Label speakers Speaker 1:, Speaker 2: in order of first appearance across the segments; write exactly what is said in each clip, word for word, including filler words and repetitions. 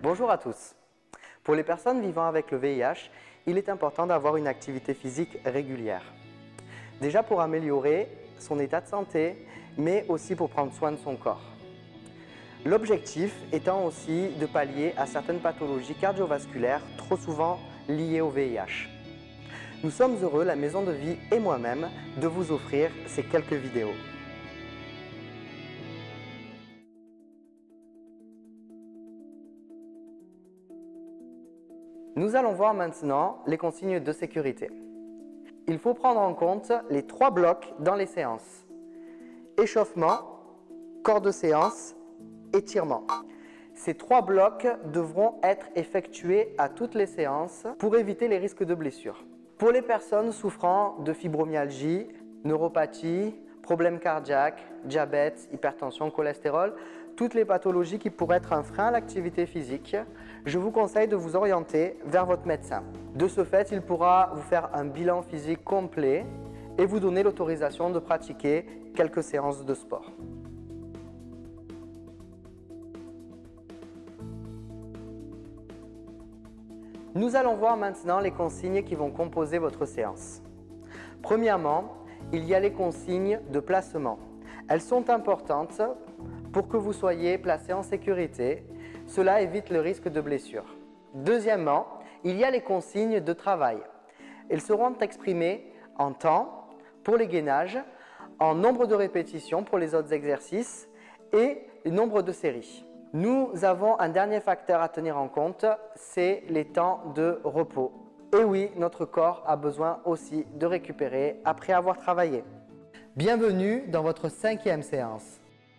Speaker 1: Bonjour à tous. Pour les personnes vivant avec le V I H, il est important d'avoir une activité physique régulière. Déjà pour améliorer son état de santé, mais aussi pour prendre soin de son corps. L'objectif étant aussi de pallier à certaines pathologies cardiovasculaires trop souvent liées au V I H. Nous sommes heureux, la Maison de Vie et moi-même, de vous offrir ces quelques vidéos. Nous allons voir maintenant les consignes de sécurité. Il faut prendre en compte les trois blocs dans les séances. Échauffement, corps de séance, étirement. Ces trois blocs devront être effectués à toutes les séances pour éviter les risques de blessures. Pour les personnes souffrant de fibromyalgie, neuropathie, problèmes cardiaques, diabète, hypertension, cholestérol, toutes les pathologies qui pourraient être un frein à l'activité physique, je vous conseille de vous orienter vers votre médecin. De ce fait, il pourra vous faire un bilan physique complet et vous donner l'autorisation de pratiquer quelques séances de sport. Nous allons voir maintenant les consignes qui vont composer votre séance. Premièrement, il y a les consignes de placement. Elles sont importantes pour que vous soyez placé en sécurité. Cela évite le risque de blessure. Deuxièmement, il y a les consignes de travail. Elles seront exprimées en temps pour les gainages, en nombre de répétitions pour les autres exercices et le nombre de séries. Nous avons un dernier facteur à tenir en compte, c'est les temps de repos. Et oui, notre corps a besoin aussi de récupérer après avoir travaillé. Bienvenue dans votre cinquième séance.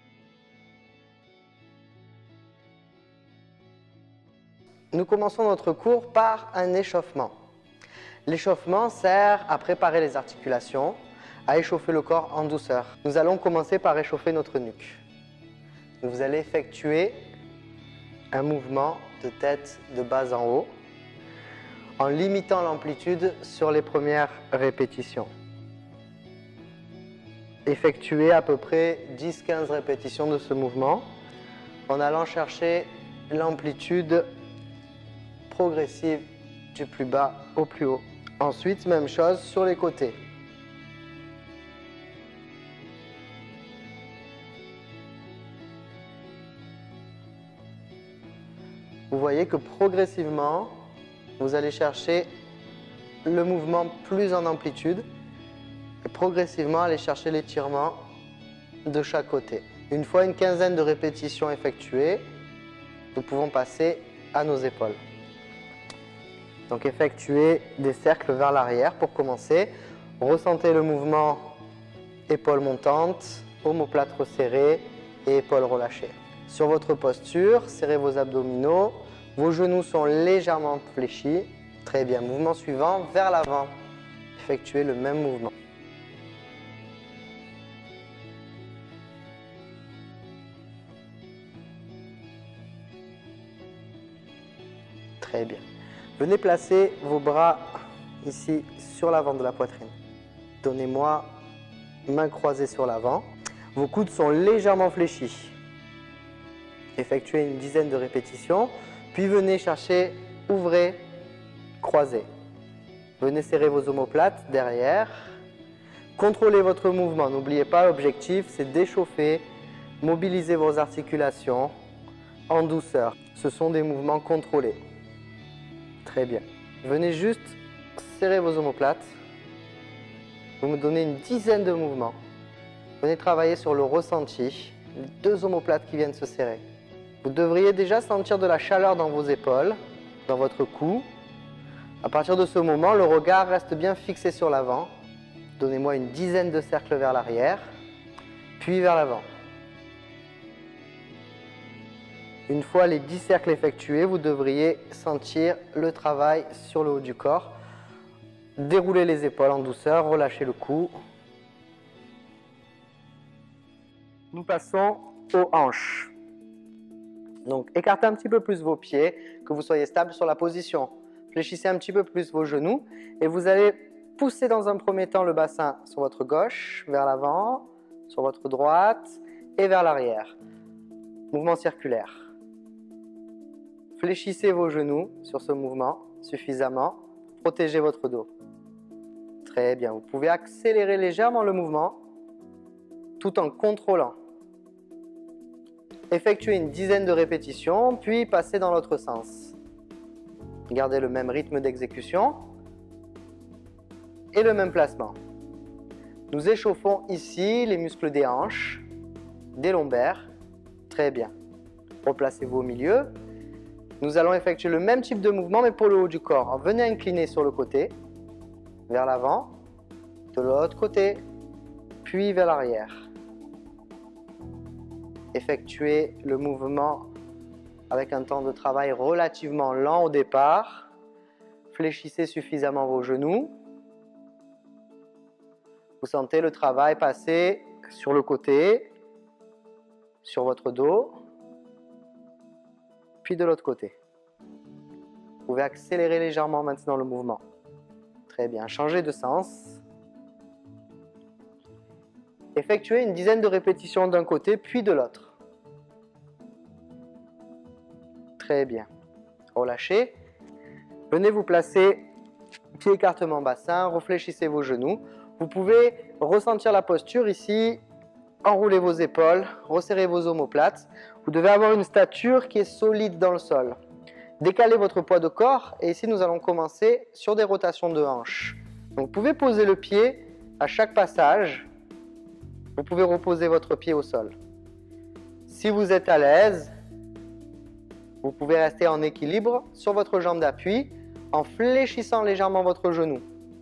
Speaker 1: Nous commençons notre cours par un échauffement. L'échauffement sert à préparer les articulations, à échauffer le corps en douceur. Nous allons commencer par échauffer notre nuque. Vous allez effectuer un mouvement de tête de bas en haut en limitant l'amplitude sur les premières répétitions. Effectuez à peu près dix à quinze répétitions de ce mouvement en allant chercher l'amplitude progressive du plus bas au plus haut. Ensuite, même chose sur les côtés. Vous voyez que progressivement, vous allez chercher le mouvement plus en amplitude et progressivement aller chercher l'étirement de chaque côté. Une fois une quinzaine de répétitions effectuées, nous pouvons passer à nos épaules. Donc effectuez des cercles vers l'arrière pour commencer. Ressentez le mouvement épaules montantes, omoplate resserrée et épaules relâchées. Sur votre posture, serrez vos abdominaux, vos genoux sont légèrement fléchis. Très bien, mouvement suivant, vers l'avant. Effectuez le même mouvement. Très bien. Venez placer vos bras ici sur l'avant de la poitrine. Donnez-moi main croisée sur l'avant. Vos coudes sont légèrement fléchis. Effectuez une dizaine de répétitions, puis venez chercher, ouvrez, croisez. Venez serrer vos omoplates derrière. Contrôlez votre mouvement. N'oubliez pas, l'objectif, c'est d'échauffer, mobiliser vos articulations en douceur. Ce sont des mouvements contrôlés. Très bien. Venez juste serrer vos omoplates. Vous me donnez une dizaine de mouvements. Venez travailler sur le ressenti, les deux omoplates qui viennent se serrer. Vous devriez déjà sentir de la chaleur dans vos épaules, dans votre cou. À partir de ce moment, le regard reste bien fixé sur l'avant. Donnez-moi une dizaine de cercles vers l'arrière, puis vers l'avant. Une fois les dix cercles effectués, vous devriez sentir le travail sur le haut du corps. Déroulez les épaules en douceur, relâchez le cou. Nous passons aux hanches. Donc, écartez un petit peu plus vos pieds, que vous soyez stable sur la position. Fléchissez un petit peu plus vos genoux et vous allez pousser dans un premier temps le bassin sur votre gauche, vers l'avant, sur votre droite et vers l'arrière. Mouvement circulaire. Fléchissez vos genoux sur ce mouvement suffisamment. Protégez votre dos. Très bien. Vous pouvez accélérer légèrement le mouvement tout en contrôlant. Effectuez une dizaine de répétitions, puis passez dans l'autre sens. Gardez le même rythme d'exécution et le même placement. Nous échauffons ici les muscles des hanches, des lombaires. Très bien. Replacez-vous au milieu. Nous allons effectuer le même type de mouvement, mais pour le haut du corps. Venez incliner sur le côté, vers l'avant, de l'autre côté, puis vers l'arrière. Effectuez le mouvement avec un temps de travail relativement lent au départ. Fléchissez suffisamment vos genoux. Vous sentez le travail passer sur le côté, sur votre dos, puis de l'autre côté. Vous pouvez accélérer légèrement maintenant le mouvement. Très bien, changez de sens. Effectuez une dizaine de répétitions d'un côté, puis de l'autre. Très bien. Relâchez. Venez vous placer, pied écartement bassin, réfléchissez vos genoux. Vous pouvez ressentir la posture ici, enroulez vos épaules, resserrez vos omoplates. Vous devez avoir une stature qui est solide dans le sol. Décalez votre poids de corps et ici nous allons commencer sur des rotations de hanches. Donc vous pouvez poser le pied à chaque passage. Vous pouvez reposer votre pied au sol. Si vous êtes à l'aise, vous pouvez rester en équilibre sur votre jambe d'appui en fléchissant légèrement votre genou.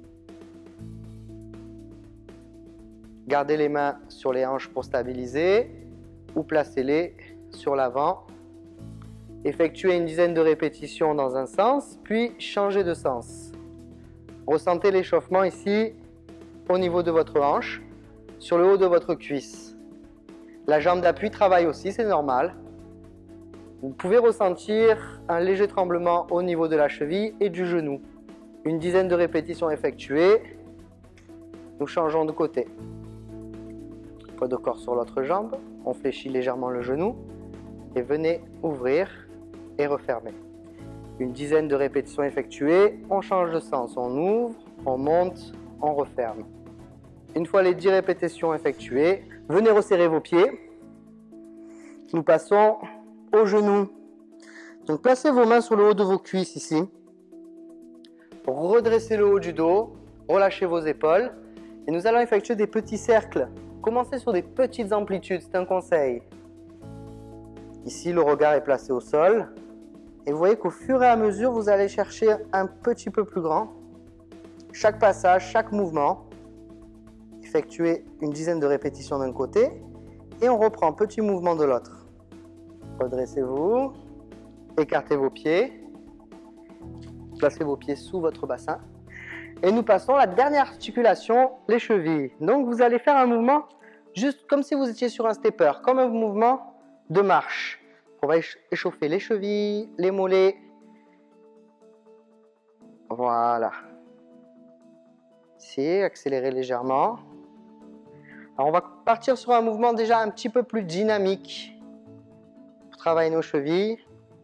Speaker 1: Gardez les mains sur les hanches pour stabiliser ou placez-les sur l'avant. Effectuez une dizaine de répétitions dans un sens, puis changez de sens. Ressentez l'échauffement ici au niveau de votre hanche, sur le haut de votre cuisse. La jambe d'appui travaille aussi, c'est normal. Vous pouvez ressentir un léger tremblement au niveau de la cheville et du genou. Une dizaine de répétitions effectuées. Nous changeons de côté. Poids de corps sur l'autre jambe. On fléchit légèrement le genou. Et venez ouvrir et refermer. Une dizaine de répétitions effectuées. On change de sens. On ouvre, on monte, on referme. Une fois les dix répétitions effectuées, venez resserrer vos pieds. Nous passons aux genoux. Donc placez vos mains sur le haut de vos cuisses ici. Redressez le haut du dos, relâchez vos épaules et nous allons effectuer des petits cercles. Commencez sur des petites amplitudes, c'est un conseil. Ici, le regard est placé au sol et vous voyez qu'au fur et à mesure, vous allez chercher un petit peu plus grand. Chaque passage, chaque mouvement, effectuez une dizaine de répétitions d'un côté et on reprend petit mouvement de l'autre. Redressez-vous, écartez vos pieds, placez vos pieds sous votre bassin. Et nous passons à la dernière articulation, les chevilles. Donc vous allez faire un mouvement juste comme si vous étiez sur un stepper, comme un mouvement de marche. On va échauffer les chevilles, les mollets. Voilà. Ici, accélérez légèrement. Alors on va partir sur un mouvement déjà un petit peu plus dynamique. Travaillez nos chevilles.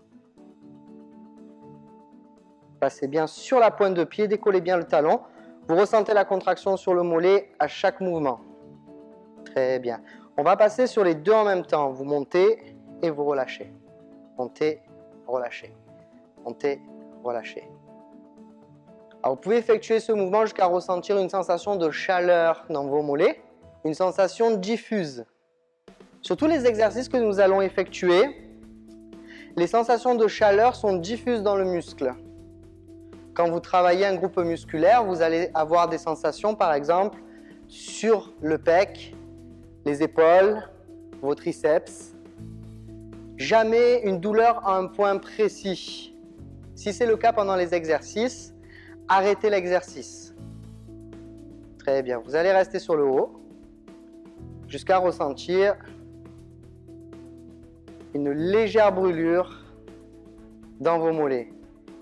Speaker 1: Passez bien sur la pointe de pied, décollez bien le talon. Vous ressentez la contraction sur le mollet à chaque mouvement. Très bien. On va passer sur les deux en même temps. Vous montez et vous relâchez. Montez, relâchez. Montez, relâchez. Alors vous pouvez effectuer ce mouvement jusqu'à ressentir une sensation de chaleur dans vos mollets, une sensation diffuse. Sur tous les exercices que nous allons effectuer, les sensations de chaleur sont diffuses dans le muscle. Quand vous travaillez un groupe musculaire, vous allez avoir des sensations, par exemple, sur le pec, les épaules, vos triceps. Jamais une douleur à un point précis. Si c'est le cas pendant les exercices, arrêtez l'exercice. Très bien, vous allez rester sur le haut jusqu'à ressentir une légère brûlure dans vos mollets.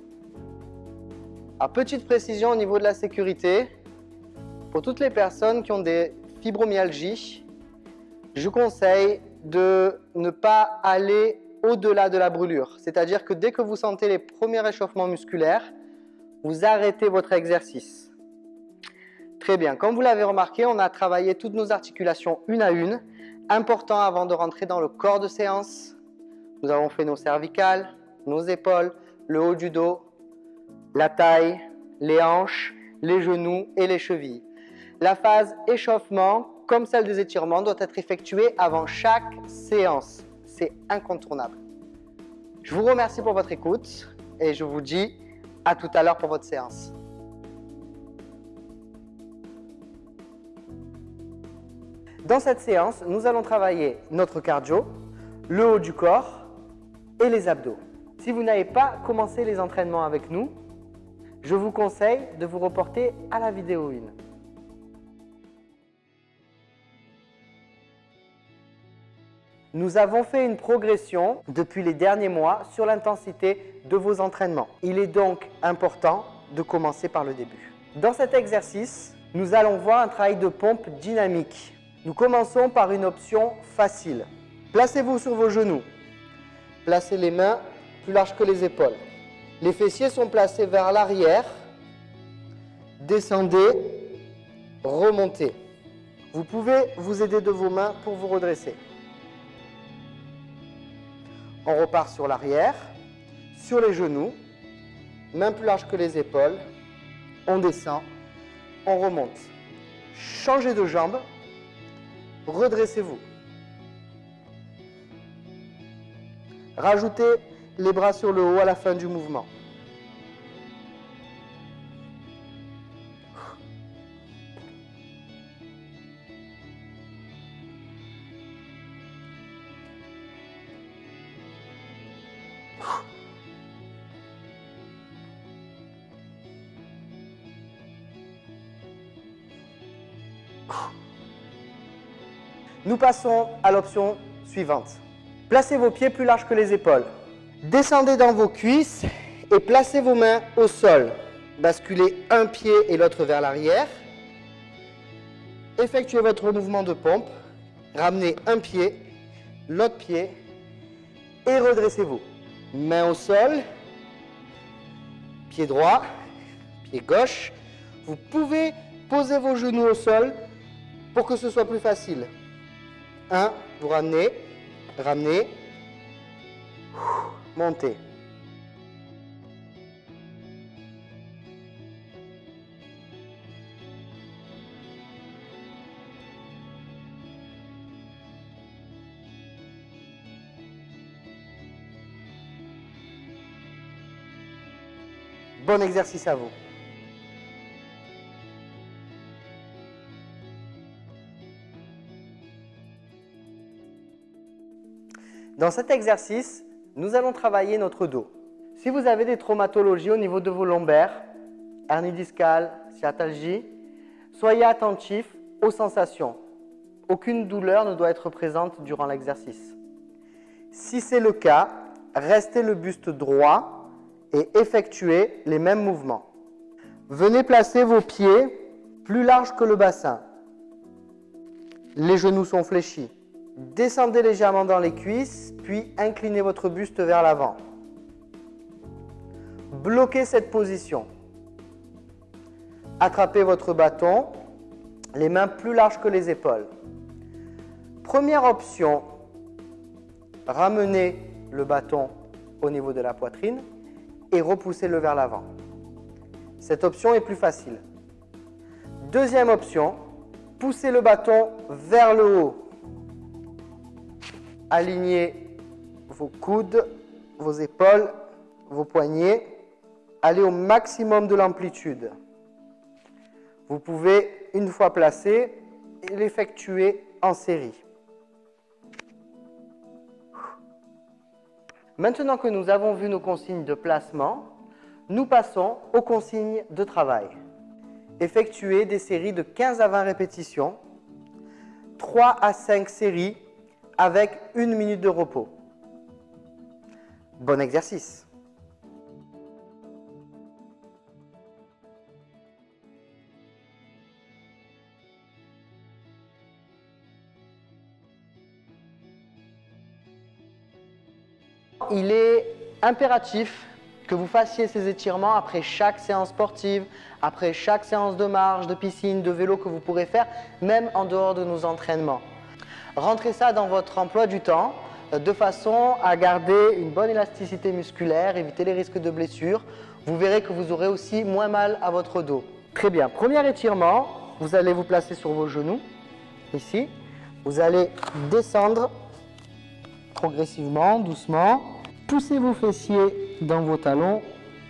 Speaker 1: À petite précision au niveau de la sécurité, pour toutes les personnes qui ont des fibromyalgies, je conseille de ne pas aller au-delà de la brûlure. C'est-à-dire que dès que vous sentez les premiers réchauffements musculaires, vous arrêtez votre exercice. Très bien. Comme vous l'avez remarqué, on a travaillé toutes nos articulations une à une. Important avant de rentrer dans le corps de séance. Nous avons fait nos cervicales, nos épaules, le haut du dos, la taille, les hanches, les genoux et les chevilles. La phase échauffement, comme celle des étirements, doit être effectuée avant chaque séance. C'est incontournable. Je vous remercie pour votre écoute et je vous dis à tout à l'heure pour votre séance. Dans cette séance, nous allons travailler notre cardio, le haut du corps et les abdos. Si vous n'avez pas commencé les entraînements avec nous, je vous conseille de vous reporter à la vidéo un. Nous avons fait une progression depuis les derniers mois sur l'intensité de vos entraînements. Il est donc important de commencer par le début. Dans cet exercice, nous allons voir un travail de pompe dynamique. Nous commençons par une option facile. Placez-vous sur vos genoux. Placez les mains plus larges que les épaules. Les fessiers sont placés vers l'arrière. Descendez, remontez. Vous pouvez vous aider de vos mains pour vous redresser. On repart sur l'arrière, sur les genoux, mains plus larges que les épaules. On descend, on remonte. Changez de jambe, redressez-vous. Rajoutez les bras sur le haut à la fin du mouvement. Nous passons à l'option suivante. Placez vos pieds plus larges que les épaules. Descendez dans vos cuisses et placez vos mains au sol. Basculez un pied et l'autre vers l'arrière. Effectuez votre mouvement de pompe. Ramenez un pied, l'autre pied et redressez-vous. Main au sol, pied droit, pied gauche. Vous pouvez poser vos genoux au sol pour que ce soit plus facile. un, vous ramenez, ramenez, montez. Bon exercice à vous. Dans cet exercice, nous allons travailler notre dos. Si vous avez des traumatologies au niveau de vos lombaires, hernie discale, sciatalgie, soyez attentifs aux sensations. Aucune douleur ne doit être présente durant l'exercice. Si c'est le cas, restez le buste droit et effectuez les mêmes mouvements. Venez placer vos pieds plus larges que le bassin. Les genoux sont fléchis. Descendez légèrement dans les cuisses, puis inclinez votre buste vers l'avant. Bloquez cette position. Attrapez votre bâton, les mains plus larges que les épaules. Première option, ramenez le bâton au niveau de la poitrine et repoussez-le vers l'avant. Cette option est plus facile. Deuxième option, poussez le bâton vers le haut. Alignez vos coudes, vos épaules, vos poignets. Allez au maximum de l'amplitude. Vous pouvez, une fois placé, l'effectuer en série. Maintenant que nous avons vu nos consignes de placement, nous passons aux consignes de travail. Effectuez des séries de quinze à vingt répétitions, trois à cinq séries avec une minute de repos. Bon exercice! Il est impératif que vous fassiez ces étirements après chaque séance sportive, après chaque séance de marche, de piscine, de vélo que vous pourrez faire, même en dehors de nos entraînements. Rentrez ça dans votre emploi du temps de façon à garder une bonne élasticité musculaire, éviter les risques de blessures. Vous verrez que vous aurez aussi moins mal à votre dos. Très bien, premier étirement, vous allez vous placer sur vos genoux, ici. Vous allez descendre progressivement, doucement. Poussez vos fessiers dans vos talons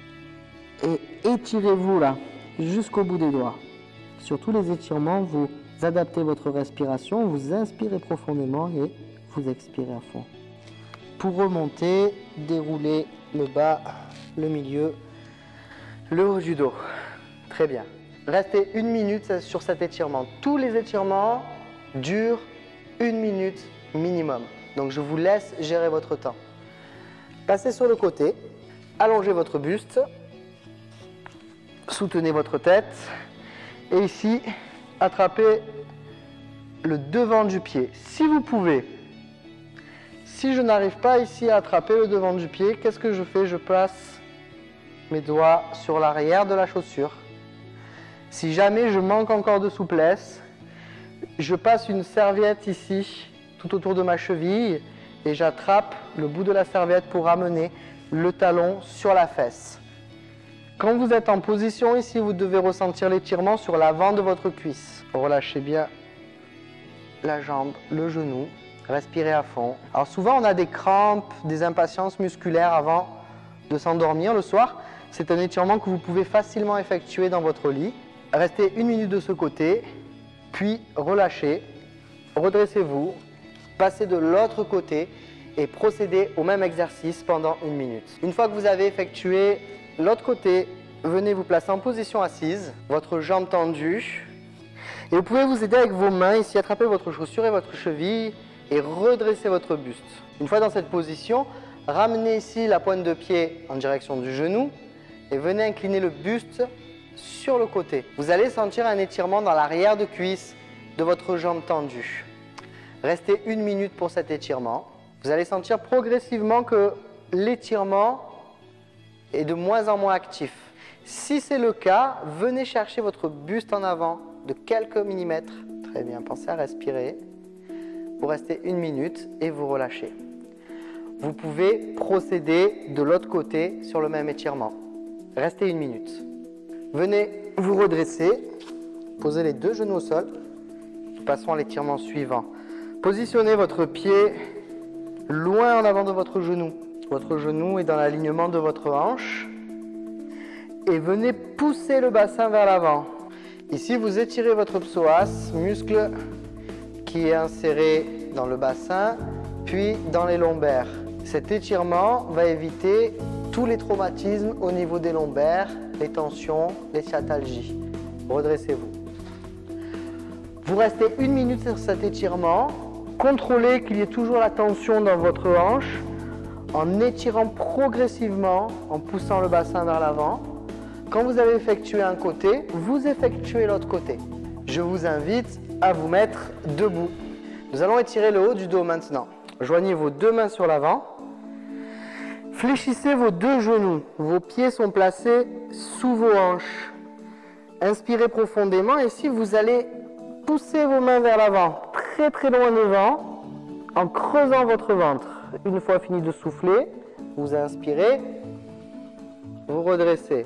Speaker 1: et étirez-vous là, jusqu'au bout des doigts. Sur tous les étirements, vous adaptez votre respiration, vous inspirez profondément et vous expirez à fond. Pour remonter, déroulez le bas, le milieu, le haut du dos. Très bien. Restez une minute sur cet étirement. Tous les étirements durent une minute minimum. Donc je vous laisse gérer votre temps. Passez sur le côté, allongez votre buste, soutenez votre tête et ici, attrapez le devant du pied. Si vous pouvez, si je n'arrive pas ici à attraper le devant du pied, qu'est-ce que je fais? Je place mes doigts sur l'arrière de la chaussure. Si jamais je manque encore de souplesse, je passe une serviette ici, tout autour de ma cheville, et j'attrape le bout de la serviette pour amener le talon sur la fesse. Quand vous êtes en position ici, vous devez ressentir l'étirement sur l'avant de votre cuisse. Relâchez bien la jambe, le genou, respirez à fond. Alors souvent on a des crampes, des impatiences musculaires avant de s'endormir le soir. C'est un étirement que vous pouvez facilement effectuer dans votre lit. Restez une minute de ce côté, puis relâchez, redressez-vous, passez de l'autre côté et procédez au même exercice pendant une minute. Une fois que vous avez effectué l'autre côté, venez vous placer en position assise, votre jambe tendue. Et vous pouvez vous aider avec vos mains, ici attraper votre chaussure et votre cheville et redresser votre buste. Une fois dans cette position, ramenez ici la pointe de pied en direction du genou et venez incliner le buste sur le côté. Vous allez sentir un étirement dans l'arrière de cuisse de votre jambe tendue. Restez une minute pour cet étirement. Vous allez sentir progressivement que l'étirement est de moins en moins actif. Si c'est le cas, venez chercher votre buste en avant de quelques millimètres. Très bien, pensez à respirer. Vous restez une minute et vous relâchez. Vous pouvez procéder de l'autre côté sur le même étirement. Restez une minute. Venez vous redresser, posez les deux genoux au sol. Passons à l'étirement suivant. Positionnez votre pied loin en avant de votre genou. Votre genou est dans l'alignement de votre hanche. Et venez pousser le bassin vers l'avant. Ici, vous étirez votre psoas, muscle qui est inséré dans le bassin, puis dans les lombaires. Cet étirement va éviter tous les traumatismes au niveau des lombaires, les tensions, les sciatalgies. Redressez-vous. Vous restez une minute sur cet étirement. Contrôlez qu'il y ait toujours la tension dans votre hanche en étirant progressivement, en poussant le bassin vers l'avant. Quand vous avez effectué un côté, vous effectuez l'autre côté. Je vous invite à vous mettre debout. Nous allons étirer le haut du dos maintenant. Joignez vos deux mains sur l'avant. Fléchissez vos deux genoux. Vos pieds sont placés sous vos hanches. Inspirez profondément et si vous allez pousser vos mains vers l'avant, très très loin devant, en creusant votre ventre. Une fois fini de souffler, vous inspirez, vous redressez.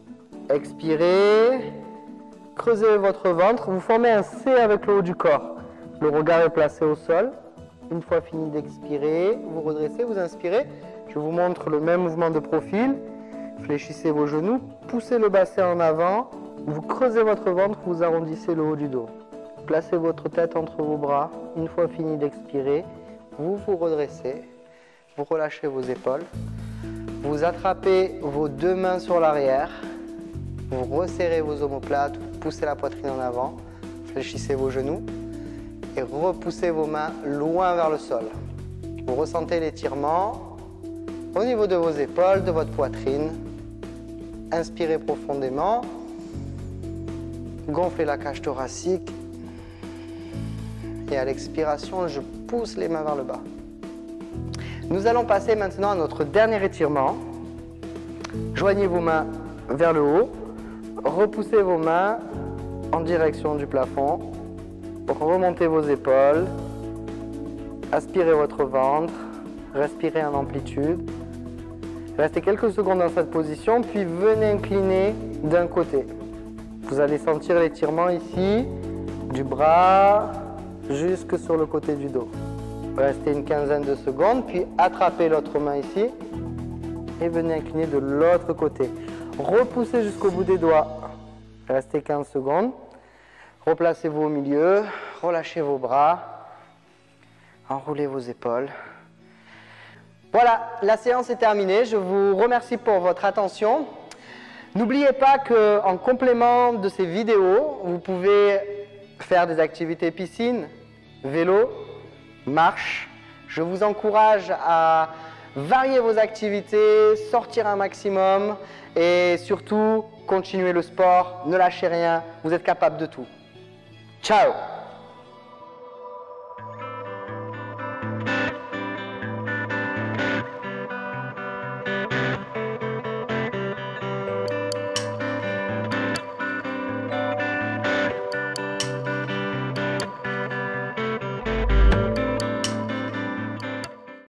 Speaker 1: Expirez, creusez votre ventre, vous formez un C avec le haut du corps. Le regard est placé au sol. Une fois fini d'expirer, vous redressez, vous inspirez. Je vous montre le même mouvement de profil. Fléchissez vos genoux, poussez le bassin en avant, vous creusez votre ventre, vous arrondissez le haut du dos. Placez votre tête entre vos bras. Une fois fini d'expirer, vous vous redressez, vous relâchez vos épaules, vous attrapez vos deux mains sur l'arrière, vous resserrez vos omoplates, vous poussez la poitrine en avant, fléchissez vos genoux et repoussez vos mains loin vers le sol. Vous ressentez l'étirement au niveau de vos épaules, de votre poitrine. Inspirez profondément, gonflez la cage thoracique et à l'expiration, je pousse les mains vers le bas. Nous allons passer maintenant à notre dernier étirement. Joignez vos mains vers le haut, repoussez vos mains en direction du plafond, remontez vos épaules, aspirez votre ventre, respirez en amplitude. Restez quelques secondes dans cette position, puis venez incliner d'un côté. Vous allez sentir l'étirement ici, du bras jusque sur le côté du dos. Restez une quinzaine de secondes, puis attrapez l'autre main ici et venez incliner de l'autre côté. Repoussez jusqu'au bout des doigts. Restez quinze secondes. Replacez-vous au milieu, relâchez vos bras, enroulez vos épaules. Voilà, la séance est terminée. Je vous remercie pour votre attention. N'oubliez pas qu'en complément de ces vidéos, vous pouvez faire des activités piscine, vélo, marche. Je vous encourage à varier vos activités, sortir un maximum et surtout, continuez le sport, ne lâchez rien, vous êtes capable de tout. Ciao!